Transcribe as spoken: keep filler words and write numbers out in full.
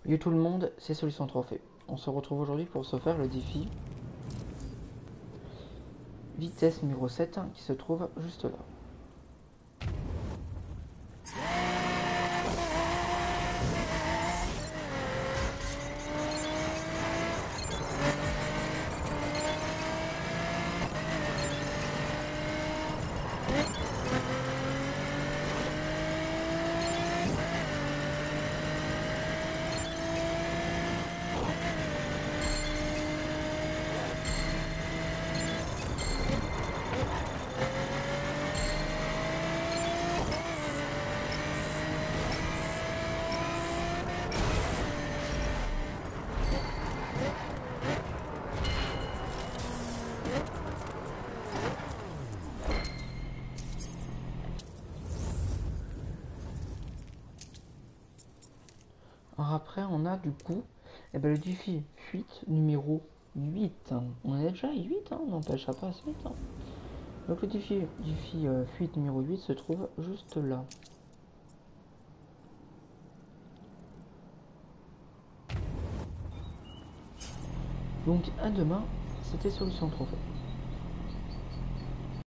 Yo tout le monde, c'est Solution Trophée. On se retrouve aujourd'hui pour se faire le défi vitesse numéro sept qui se trouve juste là. Alors après, on a du coup eh ben, le défi fuite numéro huit. On est déjà à huit, hein, n'empêche pas à huit. Hein. Donc le défi, défi euh, fuite numéro huit se trouve juste là. Donc à demain, c'était Solution Trophée.